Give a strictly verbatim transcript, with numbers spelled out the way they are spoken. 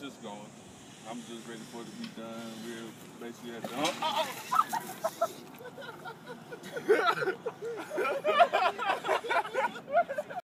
just going. I'm just ready for it to be done. We're basically at the. Oh, oh, oh.